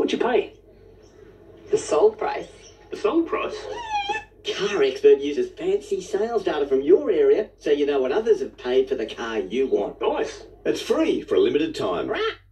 What'd you pay? The sold price. The sold price? Car Expert uses fancy sales data from your area so you know what others have paid for the car you want. Nice. It's free for a limited time. Right.